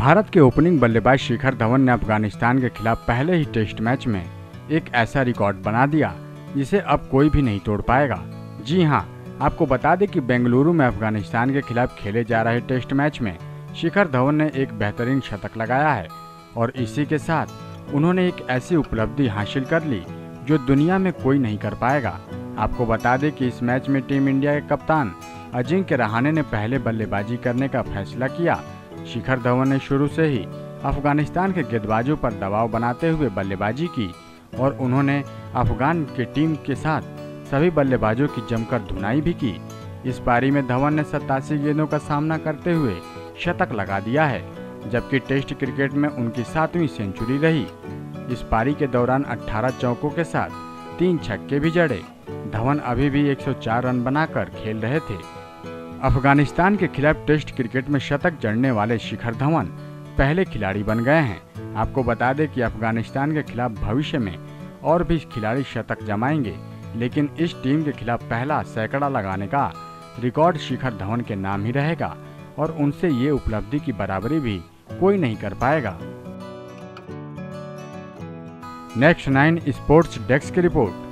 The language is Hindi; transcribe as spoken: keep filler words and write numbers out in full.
भारत के ओपनिंग बल्लेबाज शिखर धवन ने अफगानिस्तान के खिलाफ पहले ही टेस्ट मैच में एक ऐसा रिकॉर्ड बना दिया जिसे अब कोई भी नहीं तोड़ पाएगा। जी हां, आपको बता दें कि बेंगलुरु में अफगानिस्तान के खिलाफ खेले जा रहे टेस्ट मैच में शिखर धवन ने एक बेहतरीन शतक लगाया है और इसी के साथ उन्होंने एक ऐसी उपलब्धि हासिल कर ली जो दुनिया में कोई नहीं कर पाएगा। आपको बता दें कि इस मैच में टीम इंडिया के कप्तान अजिंक्य रहाणे ने पहले बल्लेबाजी करने का फैसला किया। शिखर धवन ने शुरू से ही अफगानिस्तान के गेंदबाजों पर दबाव बनाते हुए बल्लेबाजी की और उन्होंने अफगान की टीम के साथ सभी बल्लेबाजों की जमकर धुनाई भी की। इस पारी में धवन ने सत्तासी गेंदों का सामना करते हुए शतक लगा दिया है, जबकि टेस्ट क्रिकेट में उनकी सातवीं सेंचुरी रही। इस पारी के दौरान अठारह चौकों के साथ तीन छक्के भी जड़े। धवन अभी भी एक सौ चार रन बनाकर खेल रहे थे। अफगानिस्तान के खिलाफ टेस्ट क्रिकेट में शतक जड़ने वाले शिखर धवन पहले खिलाड़ी बन गए हैं। आपको बता दें कि अफगानिस्तान के खिलाफ भविष्य में और भी खिलाड़ी शतक जमाएंगे, लेकिन इस टीम के खिलाफ पहला सैकड़ा लगाने का रिकॉर्ड शिखर धवन के नाम ही रहेगा और उनसे ये उपलब्धि की बराबरी भी कोई नहीं कर पाएगा। नेक्स्ट नाइन स्पोर्ट्स डेस्क की रिपोर्ट।